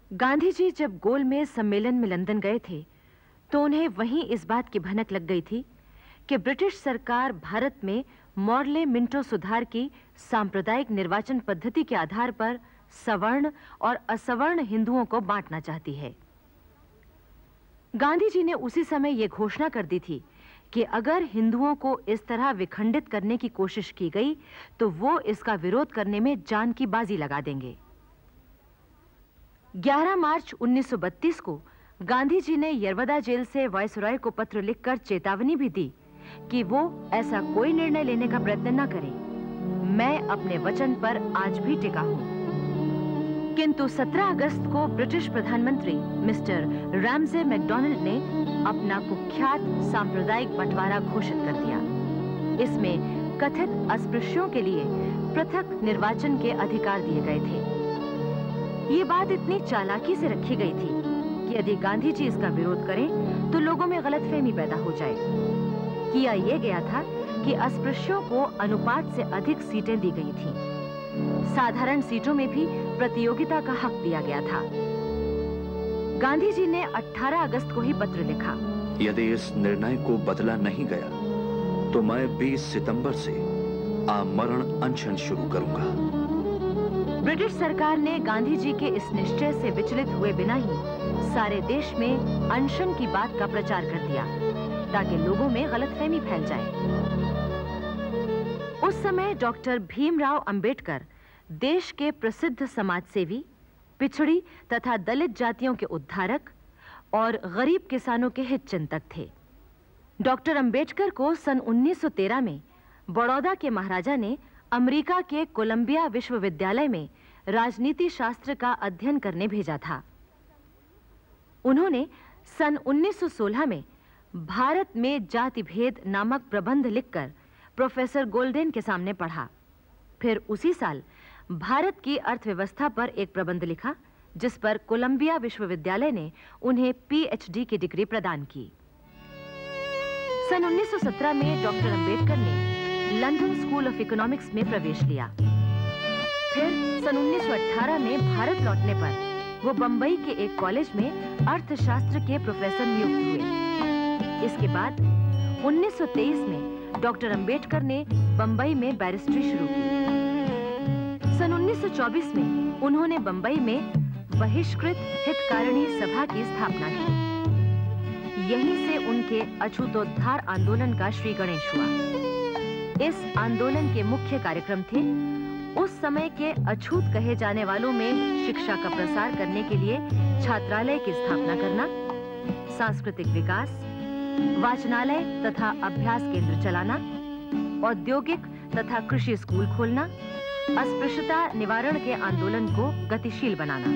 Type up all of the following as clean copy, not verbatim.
गांधी जी जब गोलमेज सम्मेलन में लंदन गए थे तो उन्हें वहीं इस बात की भनक लग गई थी कि ब्रिटिश सरकार भारत में मॉर्ले मिंटो सुधार की सांप्रदायिक निर्वाचन पद्धति के आधार पर सवर्ण और असवर्ण हिंदुओं को बांटना चाहती है। गांधी जी ने उसी समय यह घोषणा कर दी थी कि अगर हिंदुओं को इस तरह विखंडित करने की कोशिश की गई तो वो इसका विरोध करने में जान की बाजी लगा देंगे। 11 मार्च 1932 को गांधी जी ने यरवदा जेल से वायसराय को पत्र लिखकर चेतावनी भी दी कि वो ऐसा कोई निर्णय लेने का प्रयत्न न करें। मैं अपने वचन पर आज भी टिका हूं। किंतु 17 अगस्त को ब्रिटिश प्रधानमंत्री मिस्टर रैमजे मैकडॉनल्ड ने अपना कुख्यात सांप्रदायिक बंटवारा घोषित कर दिया। इसमें कथित अस्पृश्यों के लिए पृथक निर्वाचन के अधिकार दिए गए थे। ये बात इतनी चालाकी से रखी गई थी कि यदि गांधी जी इसका विरोध करें तो लोगों में गलतफहमी पैदा हो जाए। किया यह गया था कि अस्पृश्यों को अनुपात से अधिक सीटें दी गई थीं। साधारण सीटों में भी प्रतियोगिता का हक दिया गया था। गांधी जी ने 18 अगस्त को ही पत्र लिखा, यदि इस निर्णय को बदला नहीं गया तो मैं 20 सितंबर से आमरण अनशन शुरू करूंगा। ब्रिटिश सरकार ने गांधी जी के इस निश्चय से विचलित हुए बिना ही सारे देश में अनशन की बात का प्रचार कर दिया ताकि लोगों में गलतफहमी फैल जाए। उस समय डॉक्टर भीमराव अंबेडकर देश के प्रसिद्ध समाजसेवी, पिछड़ी तथा दलित जातियों के उद्धारक और गरीब किसानों के हित चिंतक थे। डॉक्टर अंबेडकर को सन 1913 में बड़ौदा के महाराजा ने अमेरिका के कोलंबिया विश्वविद्यालय में राजनीति शास्त्र का अध्ययन करने भेजा था। उन्होंने सन 1916 में भारत में जाति भेद नामक प्रबंध लिखकर प्रोफेसर गोल्डेन के सामने पढ़ा। फिर उसी साल भारत की अर्थव्यवस्था पर एक प्रबंध लिखा जिस पर कोलंबिया विश्वविद्यालय ने उन्हें पीएचडी की डिग्री प्रदान की। सन 1917 में डॉक्टर अंबेडकर ने लंदन स्कूल ऑफ इकोनॉमिक्स में प्रवेश लिया। फिर सन 1918 में भारत लौटने पर वो बंबई के एक कॉलेज में अर्थशास्त्र के प्रोफेसर नियुक्त हुए। इसके बाद 1923 में डॉक्टर अंबेडकर ने बंबई में बैरिस्ट्री शुरू की। सन 1924 में उन्होंने बंबई में बहिष्कृत हितकारिणी सभा की स्थापना की। यहीं से उनके अछूतोद्धार आंदोलन का श्री गणेश हुआ। इस आंदोलन के मुख्य कार्यक्रम थे उस समय के अछूत कहे जाने वालों में शिक्षा का प्रसार करने के लिए छात्रालय की स्थापना करना, सांस्कृतिक विकास, वाचनालय तथा अभ्यास केंद्र चलाना, औद्योगिक तथा कृषि स्कूल खोलना, अस्पृश्यता निवारण के आंदोलन को गतिशील बनाना।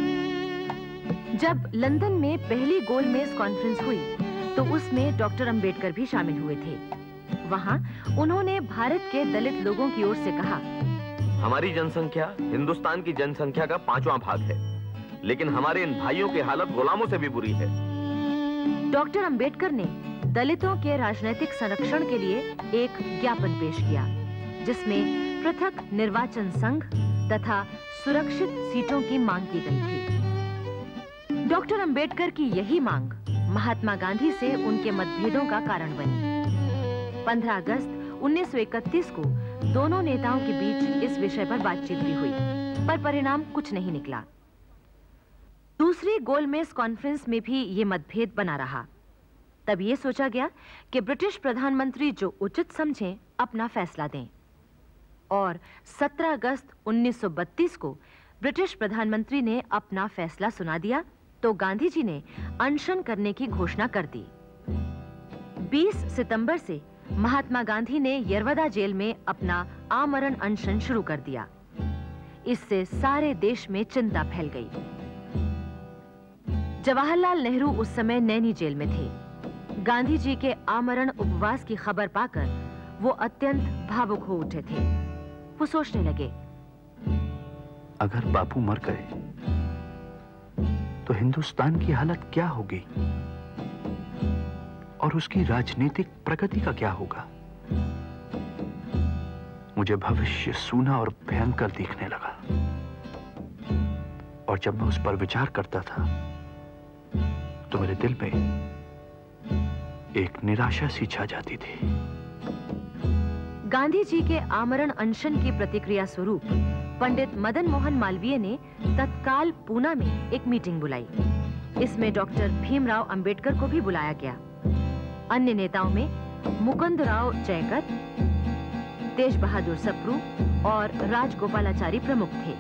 जब लंदन में पहली गोलमेज कॉन्फ्रेंस हुई तो उसमें डॉक्टर अंबेडकर भी शामिल हुए थे। वहां उन्होंने भारत के दलित लोगों की ओर से कहा, हमारी जनसंख्या हिंदुस्तान की जनसंख्या का 5वां भाग है, लेकिन हमारे इन भाइयों की हालत गुलामों से भी बुरी है। डॉक्टर अंबेडकर ने दलितों के राजनीतिक संरक्षण के लिए एक ज्ञापन पेश किया जिसमें पृथक निर्वाचन संघ तथा सुरक्षित सीटों की मांग की गई थी। डॉक्टर अंबेडकर की यही मांग महात्मा गांधी से उनके मतभेदों का कारण बनी। 15 अगस्त 1931 को दोनों नेताओं के बीच इस विषय पर बातचीत भी हुई, पर परिणाम कुछ नहीं निकला। दूसरी गोलमेज कॉन्फ्रेंस में भी ये मतभेद बना रहा। तब ये सोचा गया कि ब्रिटिश प्रधानमंत्री जो उचित समझें अपना फैसला दें, और 17 अगस्त 1932 को ब्रिटिश प्रधानमंत्री ने अपना फैसला सुना दिया तो गांधी जी ने अनशन करने की घोषणा कर दी। 20 सितंबर से महात्मा गांधी ने यरवदा जेल में अपना आमरण अनशन शुरू कर दिया। इससे सारे देश में चिंता फैल गई। जवाहरलाल नेहरू उस समय नैनी जेल में थे। गांधी जी के आमरण उपवास की खबर पाकर वो अत्यंत भावुक हो उठे थे। वो सोचने लगे, अगर बापू मर गए तो हिंदुस्तान की हालत क्या होगी और उसकी राजनीतिक प्रगति का क्या होगा। मुझे भविष्य सूना और भयंकर दिखने लगा और जब मैं उस पर विचार करता था तो मेरे दिल में एक निराशा सी छा जाती थी। गांधी जी के आमरण अनशन की प्रतिक्रिया स्वरूप पंडित मदन मोहन मालवीय ने तत्काल पूना में एक मीटिंग बुलाई। इसमें डॉक्टर भीमराव अंबेडकर को भी बुलाया गया। अन्य नेताओं में मुकुंदराव जयकर, तेज बहादुर सप्रू और राजगोपालाचारी प्रमुख थे।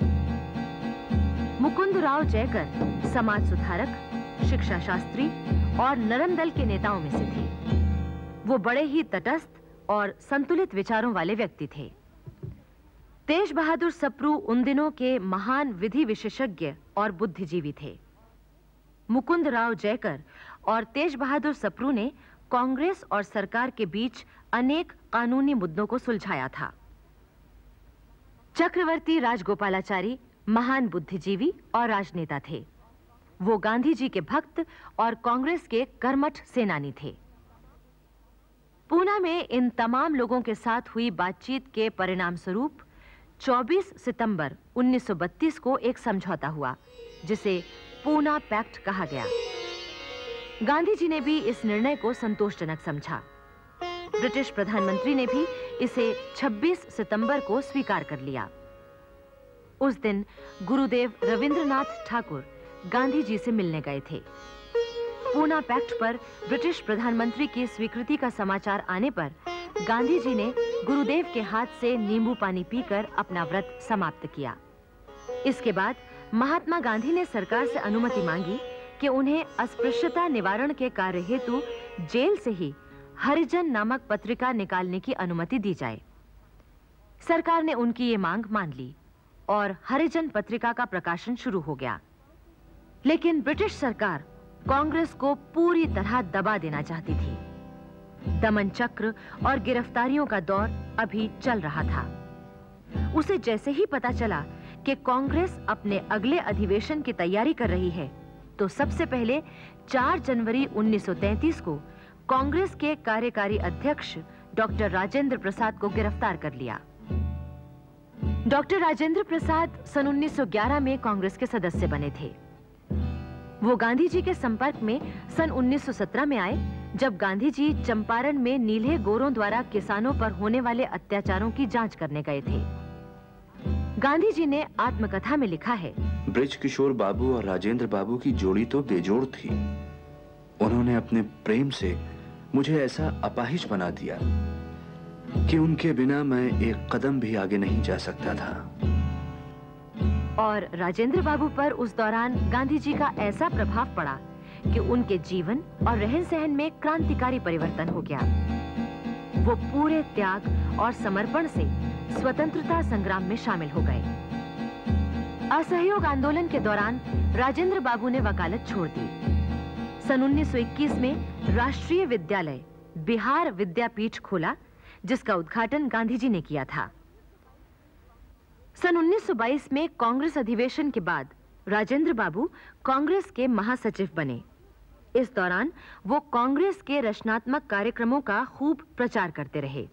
मुकुंदराव जयकर समाज सुधारक, शिक्षा शास्त्री और नरम दल के नेताओं में से थे। वो बड़े ही तटस्थ और संतुलित विचारों वाले व्यक्ति थे। तेज बहादुर सप्रू उन दिनों के महान विधि विशेषज्ञ और बुद्धिजीवी थे। मुकुंदराव जयकर और तेज बहादुर सप्रू ने कांग्रेस और सरकार के बीच अनेक कानूनी मुद्दों को सुलझाया था। चक्रवर्ती राजगोपालाचारी महान बुद्धिजीवी और राजनेता थे। वो गांधी जी के भक्त और कांग्रेस के कर्मठ सेनानी थे। पूना में इन तमाम लोगों के साथ हुई बातचीत के परिणाम स्वरूप 24 सितंबर 1932 को एक समझौता हुआ, जिसे पूना पैक्ट कहा गया। गांधी जी ने भी इस निर्णय को संतोषजनक समझा। ब्रिटिश प्रधानमंत्री ने भी इसे 26 सितंबर को स्वीकार कर लिया। उस दिन गुरुदेव रविंद्रनाथ ठाकुर गांधी जी से मिलने गए थे। पूना पैक्ट पर ब्रिटिश प्रधानमंत्री की स्वीकृति का समाचार आने पर गांधी जी ने गुरुदेव के हाथ से नींबू पानी पीकर अपना व्रत समाप्त किया। इसके बाद महात्मा गांधी ने सरकार से अनुमति मांगी कि उन्हें अस्पृश्यता निवारण के कार्य हेतु जेल से ही हरिजन नामक पत्रिका निकालने की अनुमति दी जाए। सरकार ने उनकी ये मांग मान ली और हरिजन पत्रिका का प्रकाशन शुरू हो गया। लेकिन ब्रिटिश सरकार कांग्रेस को पूरी तरह दबा देना चाहती थी। दमन चक्र और गिरफ्तारियों का दौर अभी चल रहा था। उसे जैसे ही पता चला कि कांग्रेस अपने अगले अधिवेशन की तैयारी कर रही है, तो सबसे पहले 4 जनवरी 1933 को कांग्रेस के कार्यकारी अध्यक्ष डॉक्टर राजेंद्र प्रसाद को गिरफ्तार कर लिया। डॉक्टर राजेंद्र प्रसाद सन 1911 में कांग्रेस के सदस्य बने थे। वो गांधी जी के संपर्क में सन 1917 में आए, जब गांधी जी चंपारण में नीले गोरों द्वारा किसानों पर होने वाले अत्याचारों की जांच करने गए थे। गांधी जी ने आत्मकथा में लिखा है, ब्रिज किशोर बाबू और राजेंद्र बाबू की जोड़ी तो बेजोड़ थी। उन्होंने अपने प्रेम से मुझे ऐसा अपाहिज बना दिया कि उनके बिना मैं एक कदम भी आगे नहीं जा सकता था। और राजेंद्र बाबू पर उस दौरान गांधी जी का ऐसा प्रभाव पड़ा कि उनके जीवन और रहन-सहन में क्रांतिकारी परिवर्तन हो गया। वो पूरे त्याग और समर्पण से स्वतंत्रता संग्राम में शामिल हो गए। असहयोग आंदोलन के दौरान राजेंद्र बाबू ने वकालत छोड़ दी। सन 1921 में राष्ट्रीय विद्यालय बिहार विद्यापीठ खोला, जिसका उद्घाटन गांधी जी ने किया था। सन 1922 में कांग्रेस अधिवेशन के बाद राजेंद्र बाबू कांग्रेस के महासचिव बने। इस दौरान वो कांग्रेस के रचनात्मक कार्यक्रमों का खूब प्रचार करते रहे।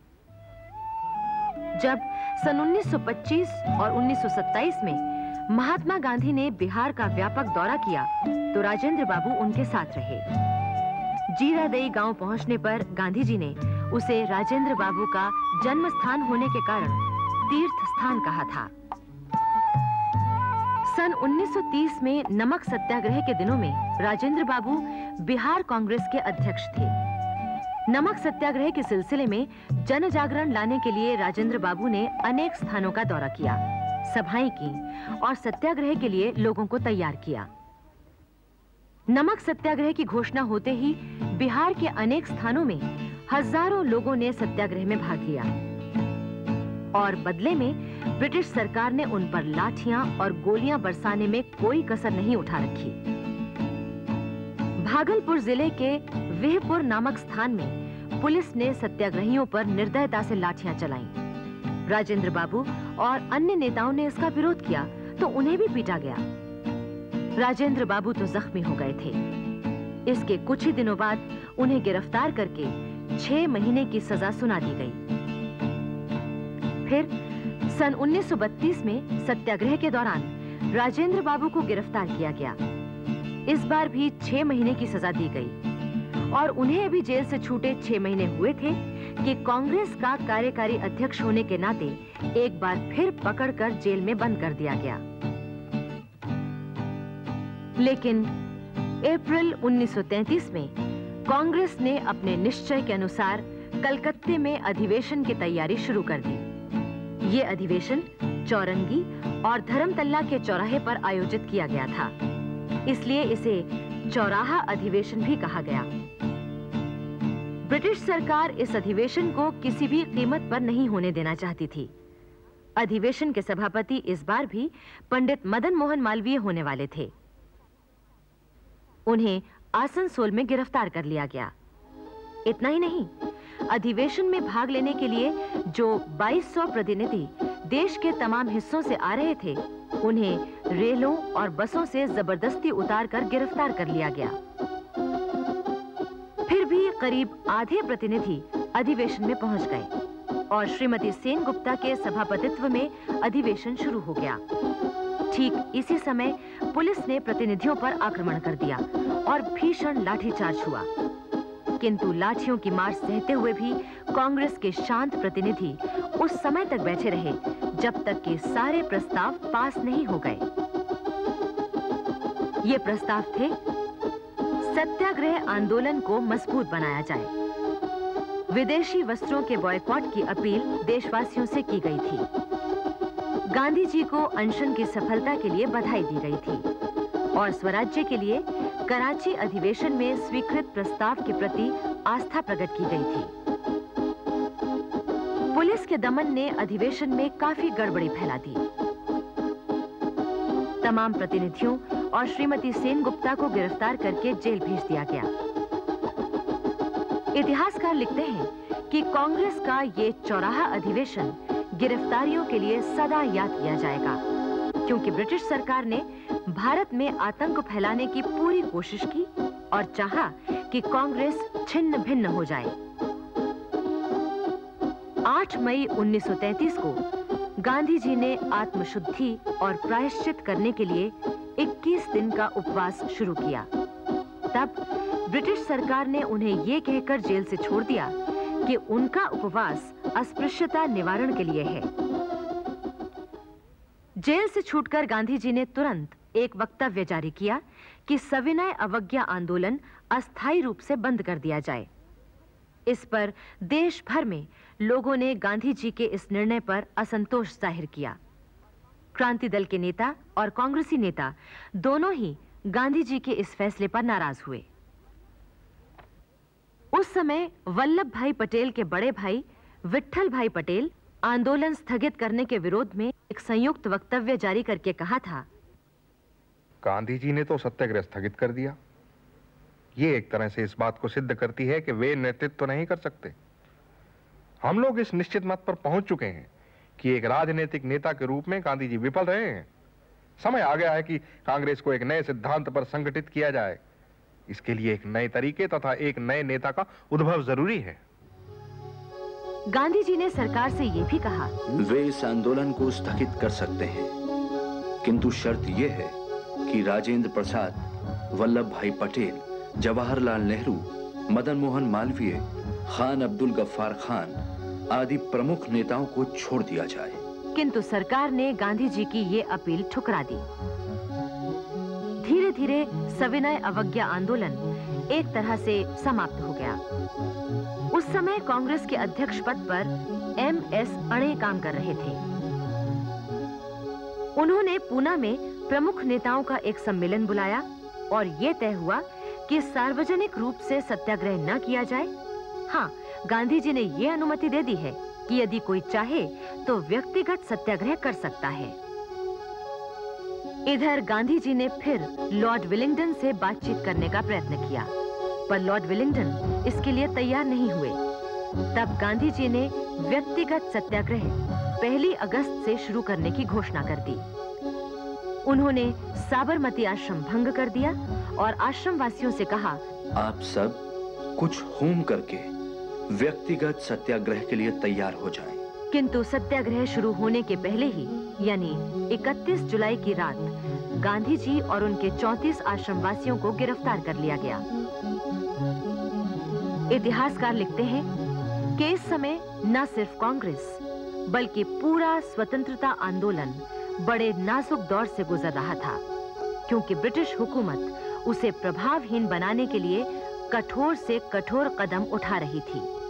जब सन 1925 और 1927 में महात्मा गांधी ने बिहार का व्यापक दौरा किया, तो राजेंद्र बाबू उनके साथ रहे। जीरादेई गांव पहुंचने पर गांधी जी ने उसे राजेंद्र बाबू का जन्म स्थान होने के कारण तीर्थ स्थान कहा था। सन 1930 में नमक सत्याग्रह के दिनों में राजेंद्र बाबू बिहार कांग्रेस के अध्यक्ष थे। नमक सत्याग्रह के सिलसिले में जन जागरण लाने के लिए राजेंद्र बाबू ने अनेक स्थानों का दौरा किया, सभाएं की और सत्याग्रह के लिए लोगों को तैयार किया। नमक सत्याग्रह की घोषणा होते ही बिहार के अनेक स्थानों में हजारों लोगों ने सत्याग्रह में भाग लिया और बदले में ब्रिटिश सरकार ने उन पर लाठियां और गोलियां बरसाने में कोई कसर नहीं उठा रखी। भागलपुर जिले के वेहपुर नामक स्थान में पुलिस ने सत्याग्रहियों पर निर्दयता से लाठियां चलाईं। राजेंद्र बाबू और अन्य नेताओं ने इसका विरोध किया तो उन्हें भी पीटा गया। राजेंद्र बाबू तो जख्मी हो गए थे। इसके कुछ ही दिनों बाद उन्हें गिरफ्तार करके 6 महीने की सजा सुना दी गई। फिर सन 1932 में सत्याग्रह के दौरान राजेंद्र बाबू को गिरफ्तार किया गया। इस बार भी 6 महीने की सजा दी गई और उन्हें अभी जेल से छूटे 6 महीने हुए थे कि कांग्रेस का कार्यकारी अध्यक्ष होने के नाते एक बार फिर पकड़कर जेल में बंद कर दिया गया। लेकिन अप्रैल 1933 में कांग्रेस ने अपने निश्चय के अनुसार कलकत्ते में अधिवेशन की तैयारी शुरू कर दी। ये अधिवेशन चौरंगी और धर्मतल्ला के चौराहे पर आयोजित किया गया था, इसलिए इसे चौराहा अधिवेशन भी कहा गया। ब्रिटिश सरकार इस अधिवेशन को किसी भी कीमत पर नहीं होने देना चाहती थी। अधिवेशन के सभापति इस बार भी पंडित मदन मोहन मालवीय होने वाले थे। उन्हें आसनसोल में गिरफ्तार कर लिया गया। इतना ही नहीं, अधिवेशन में भाग लेने के लिए जो 2200 प्रतिनिधि देश के तमाम हिस्सों से आ रहे थे, उन्हें रेलों और बसों से जबरदस्ती उतारकर गिरफ्तार कर लिया गया। फिर भी करीब आधे प्रतिनिधि अधिवेशन में पहुंच गए और श्रीमती सेनगुप्ता के सभापतित्व में अधिवेशन शुरू हो गया। ठीक इसी समय पुलिस ने प्रतिनिधियों पर आक्रमण कर दिया और भीषण लाठीचार्ज हुआ, किंतु लाठियों की मार सहते हुए भी कांग्रेस के शांत प्रतिनिधि उस समय तक बैठे रहे जब तक कि सारे प्रस्ताव पास नहीं हो गए। ये प्रस्ताव थे: सत्याग्रह आंदोलन को मजबूत बनाया जाए, विदेशी वस्त्रों के बॉयकॉट की अपील देशवासियों से की गई थी, गांधी जी को अनशन की सफलता के लिए बधाई दी गई थी और स्वराज्य के लिए कराची अधिवेशन में स्वीकृत प्रस्ताव के प्रति आस्था प्रकट की गई थी। पुलिस के दमन ने अधिवेशन में काफी गड़बड़ी फैला दी। तमाम प्रतिनिधियों और श्रीमती सेनगुप्ता को गिरफ्तार करके जेल भेज दिया गया। इतिहासकार लिखते हैं कि कांग्रेस का ये चौराहा अधिवेशन गिरफ्तारियों के लिए सदा याद किया जाएगा, क्योंकि ब्रिटिश सरकार ने भारत में आतंक फैलाने की पूरी कोशिश की और चाहा कि कांग्रेस छिन्न भिन्न हो जाए। 8 मई 1933 को गांधी जी ने आत्मशुद्धि और प्रायश्चित करने के लिए 21 दिन का उपवास शुरू किया। तब ब्रिटिश सरकार ने उन्हें यह कहकर जेल से छोड़ दिया कि उनका उपवास अस्पृश्यता निवारण के लिए है। जेल से छूटकर गांधी जी ने तुरंत एक वक्तव्य जारी किया कि सविनय अवज्ञा आंदोलन अस्थायी रूप से बंद कर दिया जाए। इस पर देश भर में लोगों ने गांधी जी के इस निर्णय पर असंतोष जाहिर किया। क्रांति दल के नेता और कांग्रेसी नेता दोनों ही गांधी जी के इस फैसले पर नाराज हुए। उस समय वल्लभ भाई पटेल के बड़े भाई विट्ठल भाई पटेल आंदोलन स्थगित करने के विरोध में एक संयुक्त वक्तव्य जारी करके कहा था: गांधी जी ने तो सत्याग्रह स्थगित कर दिया। ये एक तरह से इस बात को सिद्ध करती है कि वे नेतृत्व नहीं कर सकते। हम लोग इस निश्चित मत पर पहुंच चुके हैं कि एक राजनीतिक नेता के रूप में गांधी जी विफल रहे हैं। समय आ गया है कि कांग्रेस को एक नए सिद्धांत पर संगठित किया जाए। इसके लिए एक नए तरीके तथा एक नए नेता का उद्भव जरूरी है। गांधी जी ने सरकार से यह भी कहा, वे इस आंदोलन को स्थगित कर सकते हैं, किंतु शर्त यह है कि राजेंद्र प्रसाद, वल्लभ भाई पटेल, जवाहरलाल नेहरू, मदन मोहन मालवीय, खान अब्दुल गफ्फार खान आदि प्रमुख नेताओं को छोड़ दिया जाए। किंतु सरकार ने गांधी जी की ये अपील ठुकरा दी। धीरे धीरे सविनय अवज्ञा आंदोलन एक तरह से समाप्त हो गया। उस समय कांग्रेस के अध्यक्ष पद पर MS अणे काम कर रहे थे। उन्होंने पूना में प्रमुख नेताओं का एक सम्मेलन बुलाया और यह तय हुआ कि सार्वजनिक रूप से सत्याग्रह न किया जाए। हाँ, गांधी जी ने यह अनुमति दे दी है कि यदि कोई चाहे तो व्यक्तिगत सत्याग्रह कर सकता है। इधर गांधी जी ने फिर लॉर्ड विलिंगडन से बातचीत करने का प्रयत्न किया, पर लॉर्ड विलिंगडन इसके लिए तैयार नहीं हुए। तब गांधी जी ने व्यक्तिगत सत्याग्रह 1 अगस्त से शुरू करने की घोषणा कर दी। उन्होंने साबरमती आश्रम भंग कर दिया और आश्रम वासियों से कहा, आप सब कुछ होम करके व्यक्तिगत सत्याग्रह के लिए तैयार हो जाएं। किंतु सत्याग्रह शुरू होने के पहले ही यानी 31 जुलाई की रात गांधी जी और उनके 34 आश्रमवासियों को गिरफ्तार कर लिया गया। इतिहासकार लिखते हैं कि इस समय न सिर्फ कांग्रेस बल्कि पूरा स्वतंत्रता आंदोलन बड़े नाजुक दौर से गुजर रहा था, क्योंकि ब्रिटिश हुकूमत उसे प्रभावहीन बनाने के लिए कठोर से कठोर कदम उठा रही थी।